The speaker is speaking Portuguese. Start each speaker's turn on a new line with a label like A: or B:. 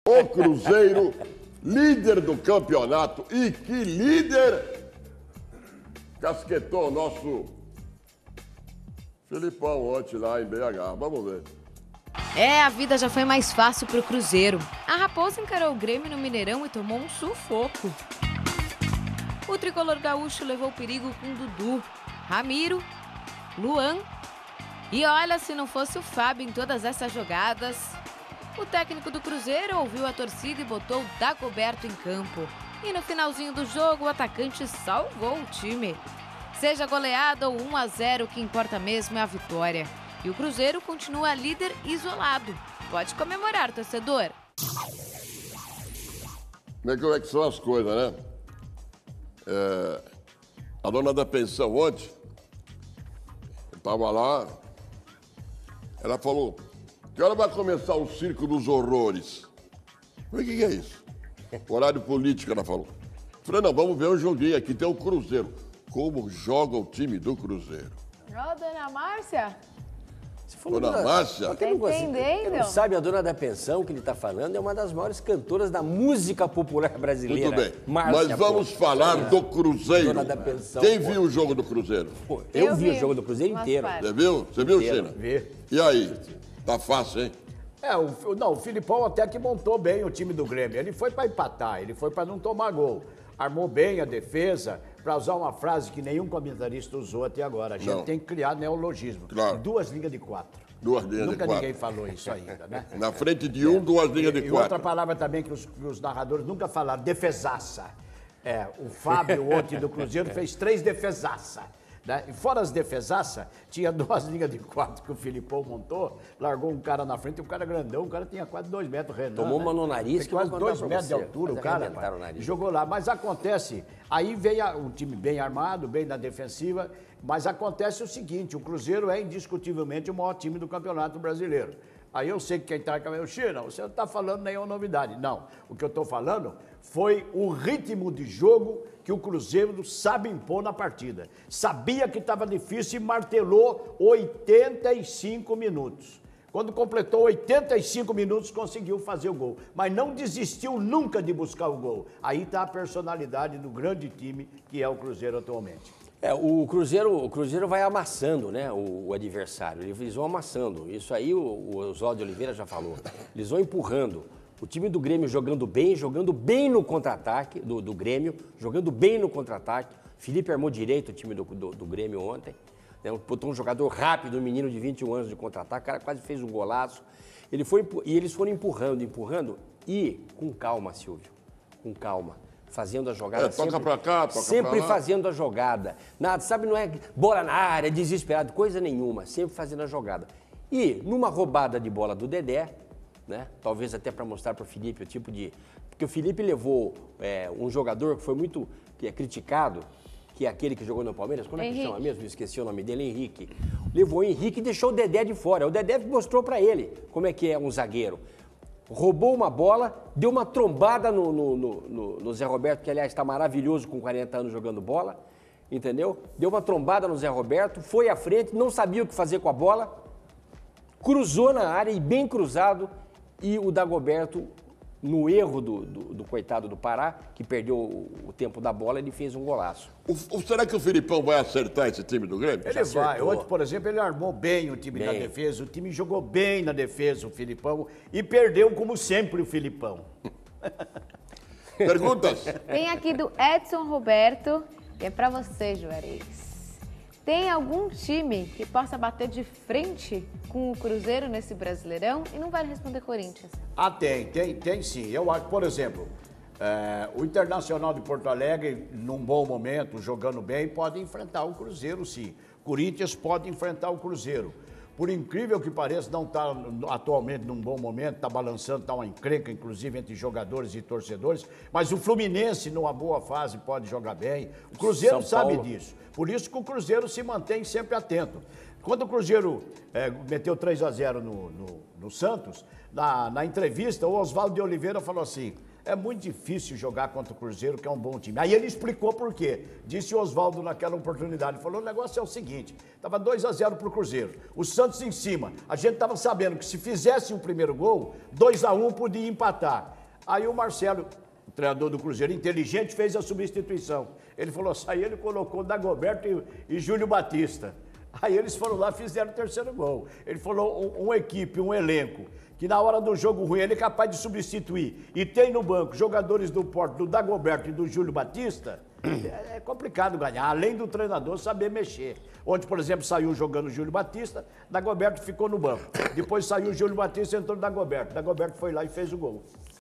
A: O Cruzeiro, líder do campeonato. E que líder! Casquetou o nosso Filipão ontem lá em BH. Vamos ver.
B: A vida já foi mais fácil para o Cruzeiro. A Raposa encarou o Grêmio no Mineirão e tomou um sufoco. O tricolor gaúcho levou perigo com Dudu, Ramiro, Luan. E olha, se não fosse o Fábio em todas essas jogadas. O técnico do Cruzeiro ouviu a torcida e botou o Dagoberto em campo. E no finalzinho do jogo, o atacante salvou o time. Seja goleada ou 1-0, o que importa mesmo é a vitória. E o Cruzeiro continua líder isolado. Pode comemorar, torcedor.
A: Como é que são as coisas, né? A dona da pensão ontem, eu estava lá, ela falou, que hora vai começar o circo dos horrores? Eu falei, o que é isso? Horário político, ela falou. Eu falei, não, vamos ver um joguinho aqui, tem o Cruzeiro. Como joga o time do Cruzeiro?
C: Ó, dona Márcia.
A: Dona Márcia?
C: Tá entendendo?
D: Não sabe, a dona da pensão que ele está falando é uma das maiores cantoras da música popular brasileira.
A: Muito bem,
D: Márcia,
A: mas vamos falar do Cruzeiro.
D: Dona da pensão.
A: Quem viu o jogo do Cruzeiro?
D: Pô, eu vi o jogo do Cruzeiro inteiro.
A: Você viu? Você viu, China?
D: Vi.
A: E aí? Tá fácil, hein?
E: O Filipão até que montou bem o time do Grêmio. Ele foi para empatar, ele foi para não tomar gol. Armou bem a defesa, para usar uma frase que nenhum comentarista usou até agora. A gente tem que criar neologismo.
A: Claro.
E: 2 linhas de 4.
A: 2 linhas de 4.
E: Nunca ninguém falou isso ainda, né?
A: Na frente de 2 linhas de 4.
E: E outra palavra também que os narradores nunca falaram, defesaça. O Fábio ontem do Cruzeiro fez 3 defesaça. Né? E fora as defesaças, tinha 2 linhas de 4 que o Filipão montou, largou um cara na frente, um cara grandão, o cara tinha quase 2 metros, Renan.
D: Tomou uma no nariz,
E: tem quase 2 metros de altura, o cara, jogou lá. Mas acontece, aí veio um time bem armado, bem na defensiva, mas acontece o seguinte, o Cruzeiro é indiscutivelmente o maior time do Campeonato Brasileiro. Aí eu sei que quem está com o China, você não está falando nenhuma novidade. Não, o que eu estou falando foi o ritmo de jogo que o Cruzeiro sabe impor na partida. Sabia que estava difícil e martelou 85 minutos. Quando completou 85 minutos, conseguiu fazer o gol. Mas não desistiu nunca de buscar o gol. Aí está a personalidade do grande time que é o Cruzeiro atualmente.
D: O Cruzeiro vai amassando, né, o adversário. Eles vão amassando. Isso aí o Oswaldo de Oliveira já falou. Eles vão empurrando. O time do Grêmio jogando bem no contra-ataque, do Grêmio, jogando bem no contra-ataque. Felipe armou direito o time do Grêmio ontem. Né, botou um jogador rápido, um menino de 21 anos de contra-ataque, o cara quase fez um golaço. E eles foram empurrando. E com calma, Silvio, com calma. Fazendo a jogada
A: toca pra cá, toca
D: sempre
A: pra lá.
D: fazendo a jogada. Nada, sabe, não é bola na área, desesperado, coisa nenhuma. Sempre fazendo a jogada. E numa roubada de bola do Dedé, né? Talvez até para mostrar para o Felipe o tipo de... Porque o Felipe levou um jogador que foi muito criticado, que é aquele que jogou no Palmeiras. Como é que chama mesmo? Esqueci o nome dele, Henrique. Levou o Henrique e deixou o Dedé de fora. O Dedé mostrou para ele como é que é um zagueiro. Roubou uma bola, deu uma trombada no Zé Roberto, que aliás está maravilhoso com 40 anos jogando bola, entendeu? Deu uma trombada no Zé Roberto, foi à frente, não sabia o que fazer com a bola, cruzou na área e bem cruzado, e o Dagoberto, no erro do coitado do Pará, que perdeu o tempo da bola, ele fez um golaço.
A: Será que o Filipão vai acertar esse time do Grêmio?
E: Ele vai. Hoje, por exemplo, ele armou bem o time na defesa, o time jogou bem na defesa, o Filipão, e perdeu, como sempre, o Filipão.
A: Perguntas?
C: Tem aqui do Edson Roberto, e é pra você, Juarez. Tem algum time que possa bater de frente com o Cruzeiro nesse Brasileirão? E não vale responder Corinthians.
E: Tem sim. Eu acho, por exemplo, o Internacional de Porto Alegre, num bom momento, jogando bem, pode enfrentar o Cruzeiro, sim. Corinthians pode enfrentar o Cruzeiro. Por incrível que pareça, não está atualmente num bom momento, está balançando, está uma encrenca, inclusive, entre jogadores e torcedores, mas o Fluminense, numa boa fase, pode jogar bem. O Cruzeiro sabe disso. Por isso que o Cruzeiro se mantém sempre atento. Quando o Cruzeiro meteu 3-0 no Santos, na entrevista, o Oswaldo de Oliveira falou assim: é muito difícil jogar contra o Cruzeiro, que é um bom time. Aí ele explicou por quê. Disse o Oswaldo naquela oportunidade. Ele falou: o negócio é o seguinte, estava 2-0 para o Cruzeiro. O Santos em cima. A gente estava sabendo que se fizesse o primeiro gol, 2-1 podia empatar. Aí o Marcelo, o treinador do Cruzeiro, inteligente, fez a substituição. Ele falou, aí ele colocou Dagoberto e Júlio Batista. Aí eles foram lá e fizeram o terceiro gol. Ele falou, uma equipe, um elenco, que na hora do jogo ruim ele é capaz de substituir e tem no banco jogadores do porte do Dagoberto e do Júlio Batista, é complicado ganhar, além do treinador saber mexer. Onde, por exemplo, saiu jogando o Júlio Batista, Dagoberto ficou no banco. Depois saiu o Júlio Batista e entrou o Dagoberto. Dagoberto foi lá e fez o gol.